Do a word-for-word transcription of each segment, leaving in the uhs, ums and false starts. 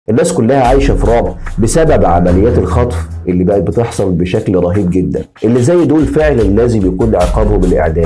الناس كلها عايشة في رعب بسبب عمليات الخطف اللي بقت بتحصل بشكل رهيب جدا. اللي زي دول فعلا لازم يكون عقابهم الإعدام.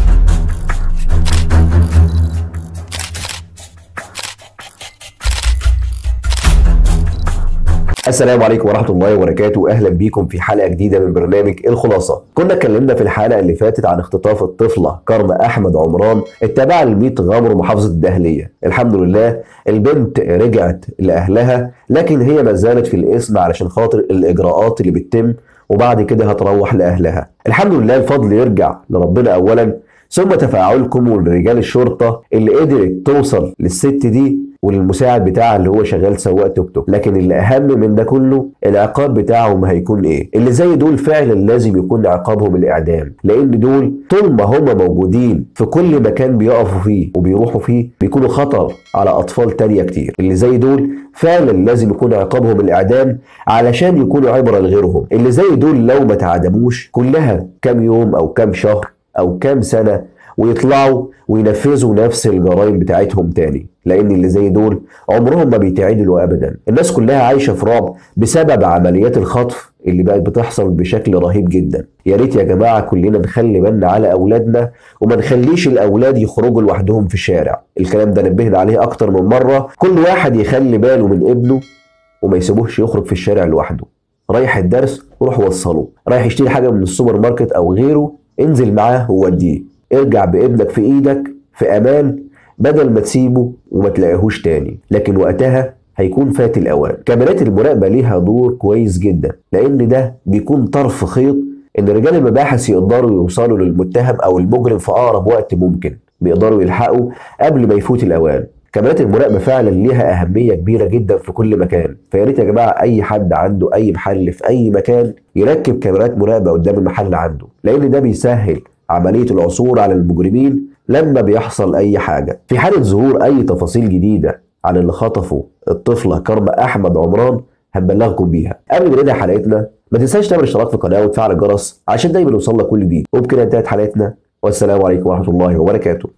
السلام عليكم ورحمة الله وبركاته، أهلا بيكم في حلقة جديدة من برنامج الخلاصة. كنا اتكلمنا في الحلقة اللي فاتت عن اختطاف الطفلة كارما أحمد عمران التابعة لميت غمر محافظة الدهلية. الحمد لله البنت رجعت لأهلها، لكن هي ما زالت في الاسم علشان خاطر الإجراءات اللي بتتم، وبعد كده هتروح لأهلها. الحمد لله الفضل يرجع لربنا أولا، ثم تفاعلكم ولرجال الشرطة اللي قدرت توصل للست دي وللمساعد بتاعها اللي هو شغال سواق توك توك. لكن اللي اهم من ده كله العقاب بتاعهم هيكون ايه؟ اللي زي دول فعلا لازم يكون عقابهم الاعدام، لان دول طول ما هم موجودين في كل مكان بيقفوا فيه وبيروحوا فيه بيكونوا خطر على اطفال تانية كتير. اللي زي دول فعلا لازم يكون عقابهم الاعدام علشان يكونوا عبرة لغيرهم. اللي زي دول لو ما تعدموش كلها كام يوم او كام شهر او كام سنة ويطلعوا وينفذوا نفس الجرائم بتاعتهم تاني، لان اللي زي دول عمرهم ما بيتعدلوا ابدا. الناس كلها عايشه في رعب بسبب عمليات الخطف اللي بقت بتحصل بشكل رهيب جدا. يا ريت يا جماعه كلنا نخلي بالنا على اولادنا وما نخليش الاولاد يخرجوا لوحدهم في الشارع. الكلام ده نبهنا عليه اكتر من مره. كل واحد يخلي باله من ابنه وما يسيبوهش يخرج في الشارع لوحده. رايح الدرس روح وصله، رايح يشتري حاجه من السوبر ماركت او غيره انزل معاه ووديه. ارجع بابنك في ايدك في امان بدل ما تسيبه وما تلاقيهوش تاني، لكن وقتها هيكون فات الاوان. كاميرات المراقبه ليها دور كويس جدا، لان ده بيكون طرف خيط ان رجال المباحث يقدروا يوصلوا للمتهم او المجرم في اقرب وقت ممكن، بيقدروا يلحقوا قبل ما يفوت الاوان. كاميرات المراقبه فعلا ليها اهميه كبيره جدا في كل مكان، فيا ريت يا جماعه اي حد عنده اي محل في اي مكان يركب كاميرات مراقبه قدام المحل عنده، لان ده بيسهل عملية العثور على المجرمين لما بيحصل أي حاجة. في حالة ظهور أي تفاصيل جديدة عن اللي خطفوا الطفلة كارما أحمد عمران هنبلغكم بيها. قبل ما ننهي حلقتنا ما تنساش تعمل اشتراك في القناة وتفعل الجرس عشان دايما يوصلك كل جديد. وبكده انتهت حلقتنا، والسلام عليكم ورحمة الله وبركاته.